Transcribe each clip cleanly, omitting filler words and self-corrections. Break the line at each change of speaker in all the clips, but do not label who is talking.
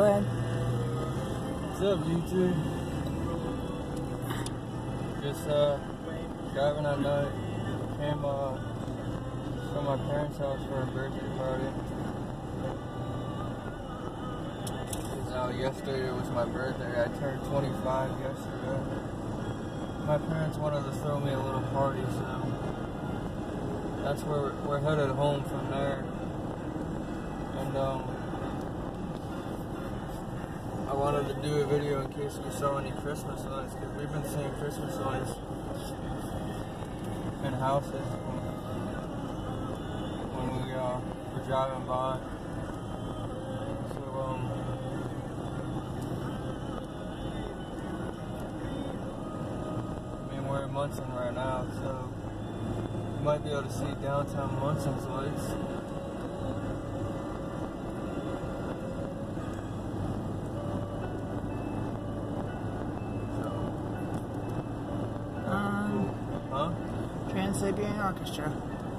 Go ahead.
What's up, YouTube? Just driving at night. Came from my parents' house for a birthday party. Yesterday was my birthday. I turned 25 yesterday. My parents wanted to throw me a little party, so that's where we're headed home from there. And I wanted to do a video in case we saw any Christmas lights, because we've been seeing Christmas lights in houses when we were driving by. So we're in Munson right now, so you might be able to see downtown Munson's lights.
Trans-Siberian Orchestra.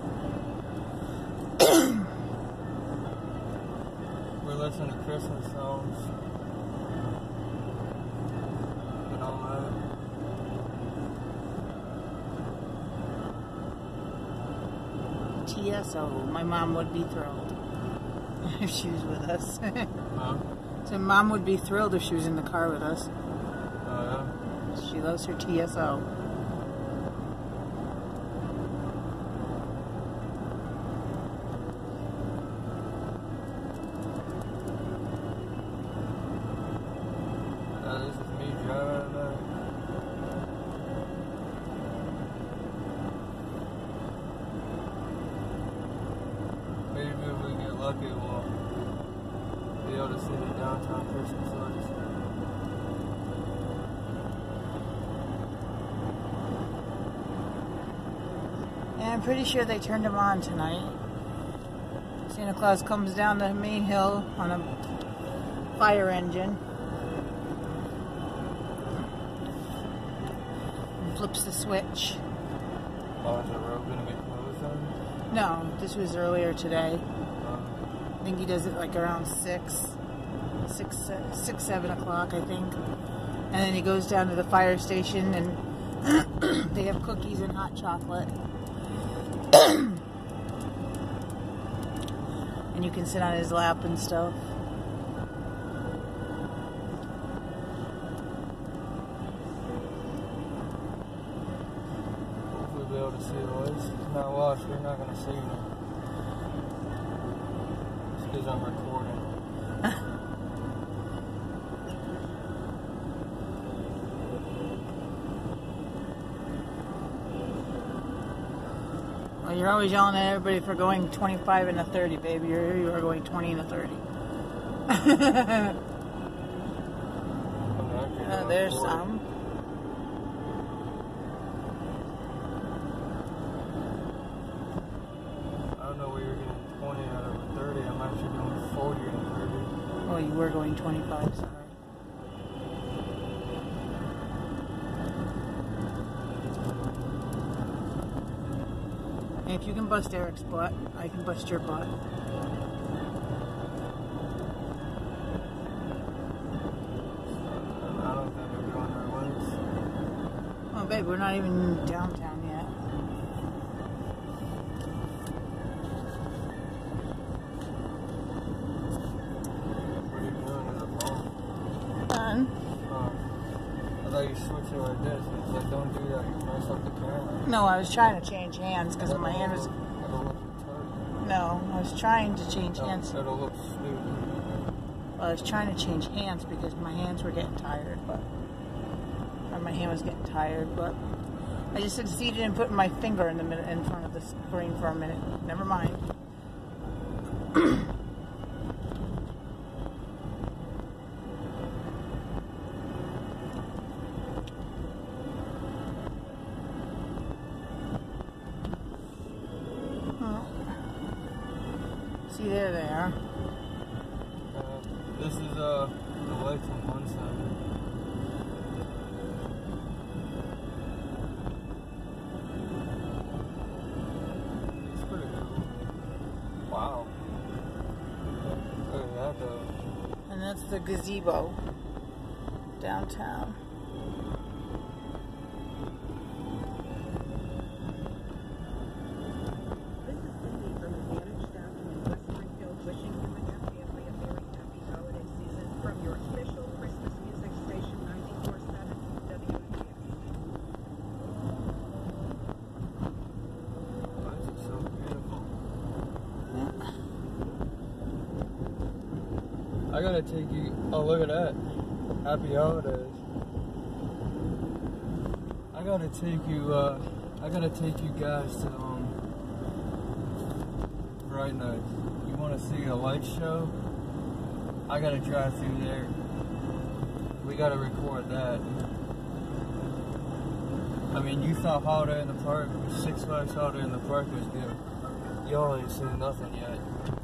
We're listening to Christmas songs and all that.
TSO. My mom would be thrilled if she was with us.
Huh?
So mom would be thrilled if she was in the car with us.
Oh, yeah?
She loves her TSO.
This is me driving at night. Maybe if we get lucky, we'll be able to see the downtown Christmas lights.
And I'm pretty sure they turned them on tonight. Santa Claus comes down the main hill on a fire engine. And flips the switch.
Oh, is the road going to be closed then?
No, this was earlier today. I think he does it like around 7 o'clock, I think. And then he goes down to the fire station and they have cookies and hot chocolate. And you can sit on his lap and stuff.
Hopefully we'll be able to see the lights. Now watch, we're not going to see them. It's because I'm recording.
Well, you're always yelling at everybody for going 25 and a 30, baby. You are going 20 and a 30. There's some.
I don't know where you're getting 20 out of a 30. I'm actually doing 40 and 30.
Oh, you were going 25, sorry. And if you can bust Eric's butt, I can bust your butt.
I don't think we're doing our lights.
Oh, babe, we're not even downtown yet.
What are you doing in the phone?
Fun.
I thought you switched it like this. It's like, don't do that. You mess up the camera.
No, I was trying to change hands because my hand was...
It'll look retarded.
No, I was trying to change hands.
It'll look stupid.
Well, I was trying to change hands because my hands were getting tired, but... Or my hand was getting tired, but... I just succeeded in putting my finger in front of the screen for a minute. Never mind. See, there they are.
This is the lights on one side. It's pretty cool. Wow. Look at that though.
And That's the gazebo downtown.
This is Cindy from Advantage Staffing in West Springfield, wishing you and your family a very happy holiday season from your official Christmas music station 94.7 WNBX.
This is so beautiful. I gotta take you. Oh, look at that. Happy holidays. I gotta take you guys to Bright Nights. You wanna see a light show? I gotta drive through there. We gotta record that. I mean, you thought Holiday in the Park, Six Flags Holiday in the Park was good. Y'all ain't seen nothing yet.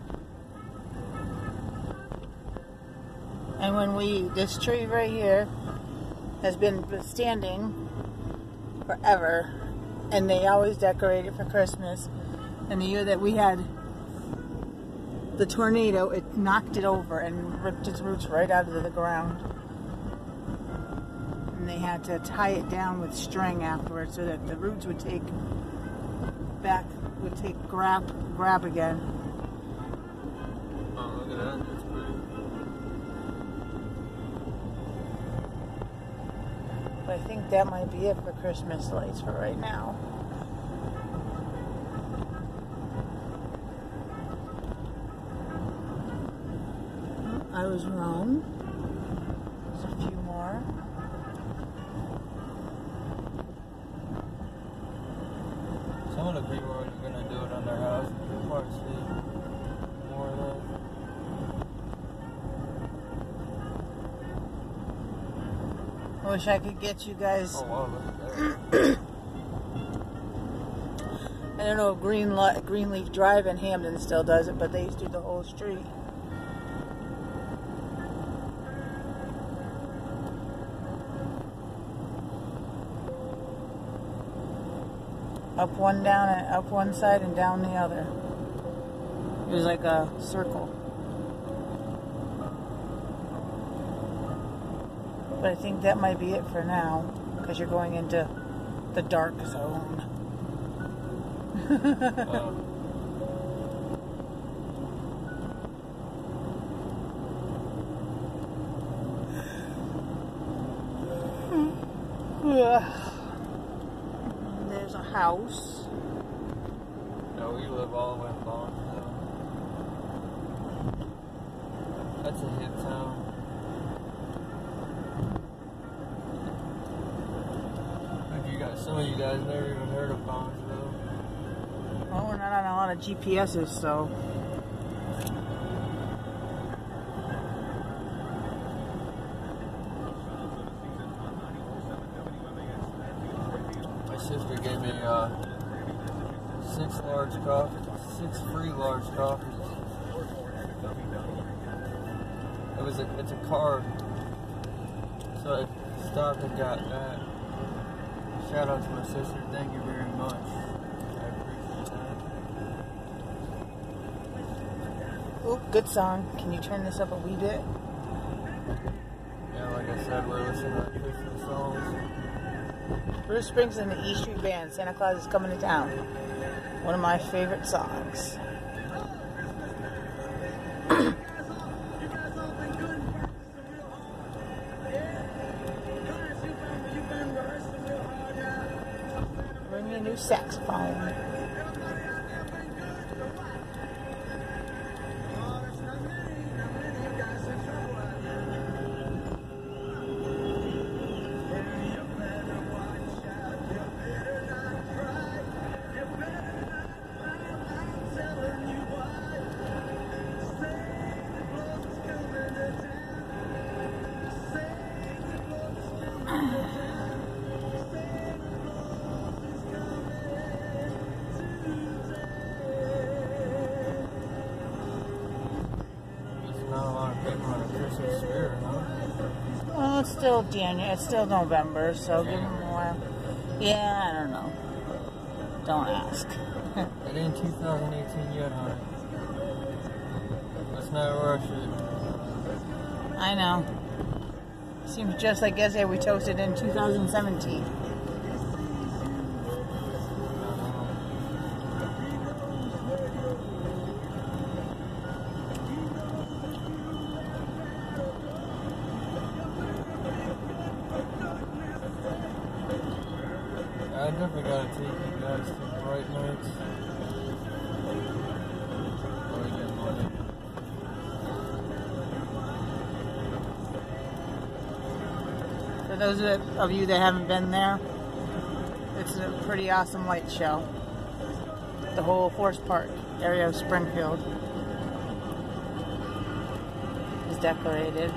And this tree right here has been standing forever, and they always decorate it for Christmas. And the year that we had the tornado, it knocked it over and ripped its roots right out of the ground. And they had to tie it down with string afterwards so that the roots would grab again.
Oh, look at that. That's pretty.
But I think that might be it for Christmas lights for right now. I was wrong. There's a few more.
Some of the people are gonna do it on their house. You'll probably see more of that.
I wish I could get you guys.
Oh wow, look at that.
I don't know if Greenleaf Drive in Hamden still does it, but they used to do the whole street. Up one down and up one side and down the other. It was like a circle. But I think that might be it for now, because you're going into the dark zone. There's a house.
No, we live all the way in Bonneville. That's a hip town. Some of you guys never even heard of Bonneville.
Well, we're not on a lot of GPSs, so.
My sister gave me 6 free large coffees. It's a card, so I stopped and got that. Shout out to my sister, thank you very much. I appreciate that.
Oop, good song. Can you turn this up a wee bit?
Yeah, like I said, we're listening to Christmas songs.
Bruce Springsteen and the E Street Band, Santa Claus is Coming to Town. One of my favorite songs. Bring me a new saxophone. Well, it's still January. It's still November, so give them a while. Yeah, I don't know. Don't ask.
It ain't 2018 yet, honey. Let's not rush it.
I know. Seems just like yesterday we toasted in 2017.
I definitely gotta take you guys to Bright Nights. Before we get money.
For those of you that haven't been there, it's a pretty awesome light show. The whole Forest Park area of Springfield is decorated.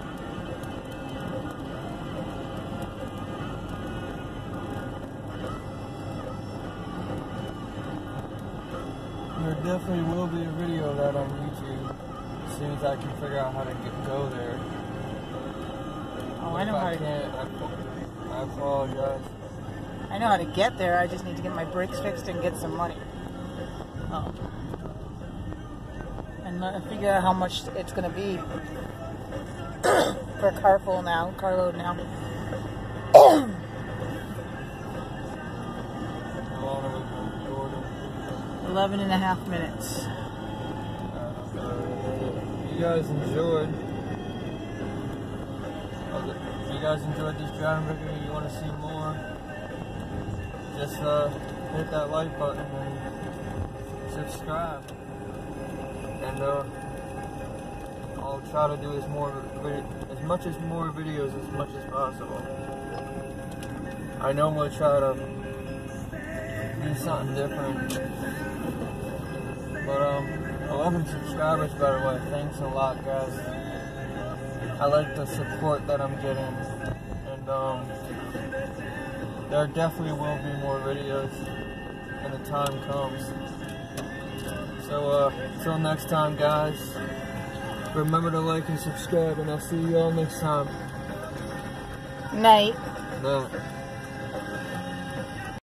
There definitely will be a video of that on YouTube as soon as I can figure out how to go there.
Oh, I know how to
can't, I apologize.
I know how to get there. I just need to get my brakes fixed and get some money. Oh. And figure out how much it's going to be for a carload now.
How long have we been recording?
11.5 minutes.
You guys enjoyed. You guys enjoyed this driving video, you want to see more, just hit that like button and subscribe. And I'll try to do as much more videos as much as possible. I normally try to do something different. But 11 subscribers, by the way. Thanks a lot, guys. I like the support that I'm getting, and there definitely will be more videos when the time comes. So until next time, guys, remember to like and subscribe, and I'll see you all next time.
Night.
Night.